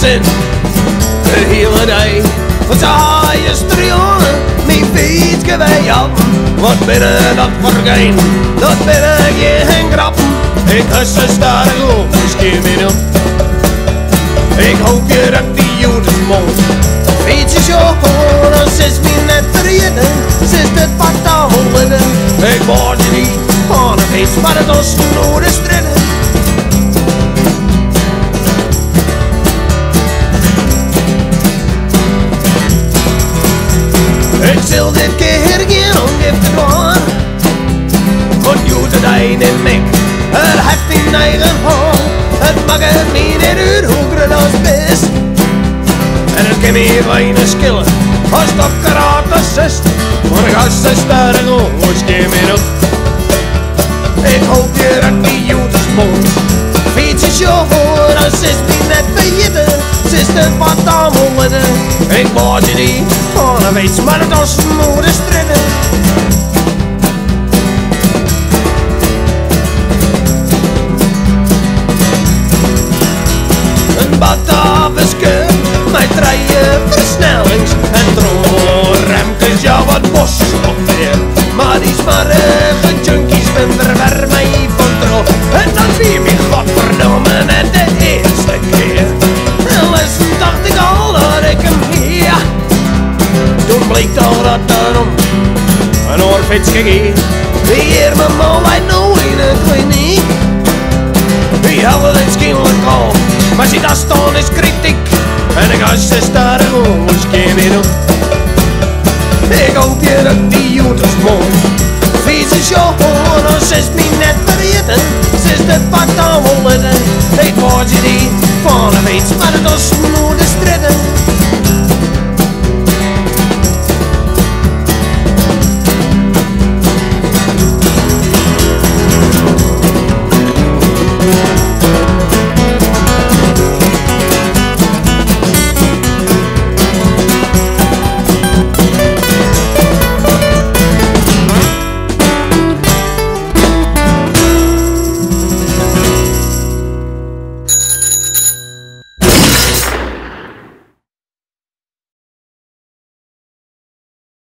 zin. De hele dag, want ze haaien strionen, mijn fiets wij af. Wat binnen dat vergeen, dat binnen geen grap. Ik hus ze daar gewoon, misschien weer op. Ik hoop je dat die Judas mond. Fiets is joh, dan is me net vergeten. Ze is het pad te holen. Ik word je niet van een fiets, maar het was nooit een strijden. Ik zal dit keer geen ongeef te doen. Want Judas een en ik, het heeft in eigen hand. Het mag er niet uit hoe groot als best. En het kan me weinig skillen als dat karate zest. Maar de gasten staan er gewoon schimmen op. Ik hoop je dat die Judas mond. Fiets is joh, dan is me net vergeten. Ze is het wat aan holen. Ik word je niet van een wees, maar het was nooit strijden. Een bataviske met rijden versnellings en trommelremkes, ja wat bos op weer. Maar die smarrige junkies minder ver mij van trouw. En dan wie me godverdomme net de eerste keer. En lessen dacht ik al dat ik hem hier. Toen bleek al dat daarom een oorfiets gegeven. Die hier me mal uit nou in een kliniek. Die hadden het kennelijk al, maar zie dat staan is kritiek. En de gast is daar gewoon schimmen op. Ik hoop je dat die Judas mond. Fiets is joh, dan is me net vergeten. Ze is het pad aan holen. Ik word je niet van een fiets, maar het was nooit